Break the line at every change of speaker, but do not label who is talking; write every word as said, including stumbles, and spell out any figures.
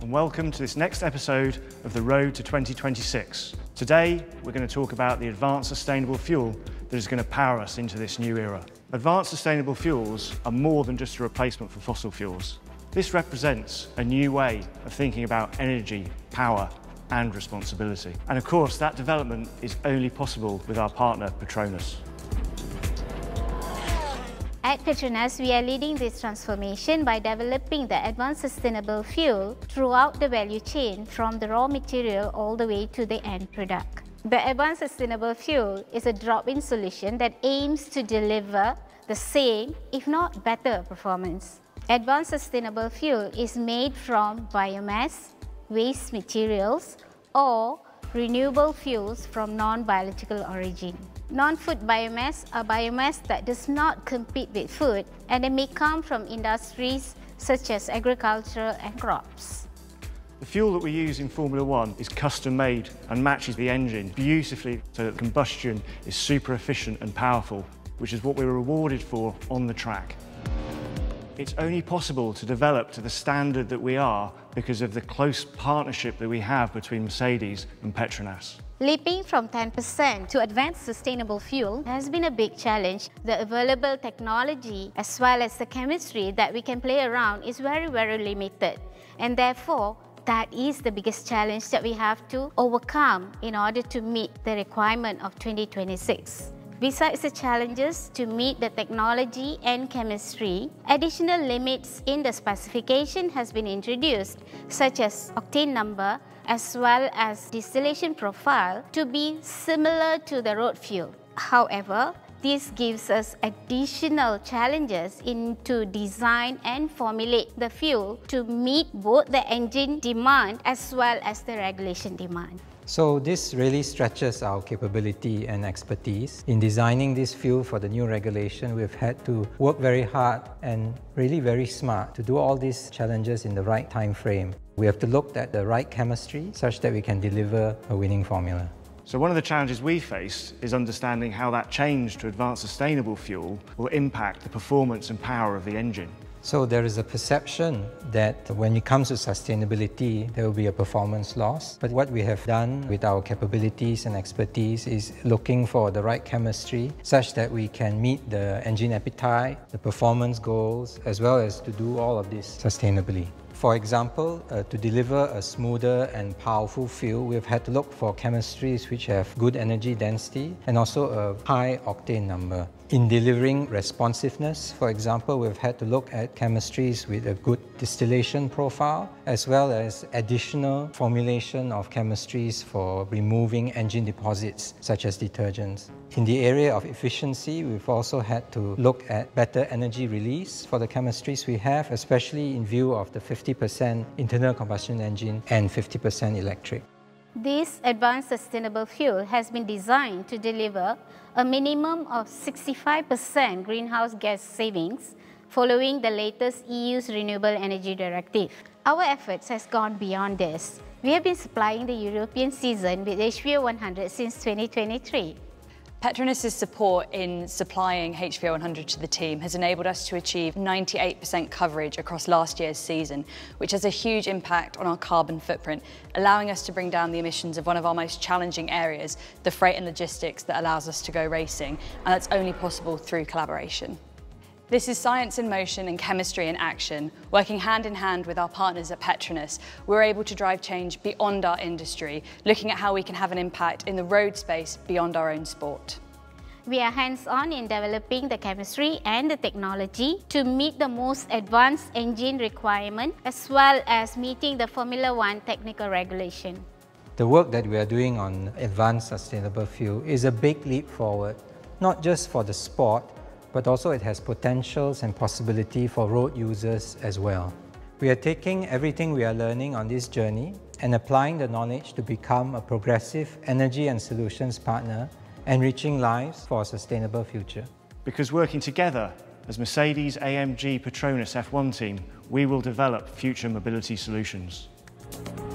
and welcome to this next episode of The Road to twenty twenty-six. Today, we're going to talk about the advanced sustainable fuel that is going to power us into this new era. Advanced sustainable fuels are more than just a replacement for fossil fuels. This represents a new way of thinking about energy, power, and responsibility. And of course, that development is only possible with our partner, Petronas.
At Petronas, we are leading this transformation by developing the advanced sustainable fuel throughout the value chain, from the raw material all the way to the end product. The advanced sustainable fuel is a drop-in solution that aims to deliver the same, if not better, performance. Advanced sustainable fuel is made from biomass, waste materials, or renewable fuels from non-biological origin. Non-food biomass are biomass that does not compete with food, and they may come from industries such as agriculture and crops.
The fuel that we use in Formula One is custom-made and matches the engine beautifully so that the combustion is super efficient and powerful, which is what we were rewarded for on the track. It's only possible to develop to the standard that we are because of the close partnership that we have between Mercedes and Petronas.
Leaping from ten percent to advanced sustainable fuel has been a big challenge. The available technology as well as the chemistry that we can play around is very, very limited. And therefore, that is the biggest challenge that we have to overcome in order to meet the requirement of twenty twenty-six. Besides the challenges to meet the technology and chemistry, additional limits in the specification has been introduced, such as octane number as well as distillation profile to be similar to the road fuel. However, this gives us additional challenges into design and formulate the fuel to meet both the engine demand as well as the regulation demand.
So this really stretches our capability and expertise. In designing this fuel for the new regulation, we've had to work very hard and really very smart to do all these challenges in the right time frame. We have to look at the right chemistry such that we can deliver a winning formula.
So one of the challenges we faced is understanding how that change to advanced sustainable fuel will impact the performance and power of the engine.
So there is a perception that when it comes to sustainability, there will be a performance loss. But what we have done with our capabilities and expertise is looking for the right chemistry such that we can meet the engine appetite, the performance goals, as well as to do all of this sustainably. For example, uh, to deliver a smoother and powerful fuel, we've had to look for chemistries which have good energy density and also a high octane number. In delivering responsiveness, for example, we've had to look at chemistries with a good distillation profile, as well as additional formulation of chemistries for removing engine deposits, such as detergents. In the area of efficiency, we've also had to look at better energy release for the chemistries we have, especially in view of the fifty percent internal combustion engine and fifty percent electric.
This advanced sustainable fuel has been designed to deliver a minimum of sixty-five percent greenhouse gas savings following the latest E U's Renewable Energy Directive. Our efforts has gone beyond this. We have been supplying the European season with H V O one hundred since twenty twenty-three.
Petronas' support in supplying H V O one hundred to the team has enabled us to achieve ninety-eight percent coverage across last year's season, which has a huge impact on our carbon footprint, allowing us to bring down the emissions of one of our most challenging areas, the freight and logistics that allows us to go racing, and that's only possible through collaboration. This is science in motion and chemistry in action. Working hand in hand with our partners at Petronas, we're able to drive change beyond our industry, looking at how we can have an impact in the road space beyond our own sport.
We are hands-on in developing the chemistry and the technology to meet the most advanced engine requirement, as well as meeting the Formula One technical regulation.
The work that we are doing on advanced sustainable fuel is a big leap forward, not just for the sport, but also it has potentials and possibility for road users as well. We are taking everything we are learning on this journey and applying the knowledge to become a progressive energy and solutions partner, enriching lives for a sustainable future.
Because working together as Mercedes-A M G Petronas F one team, we will develop future mobility solutions.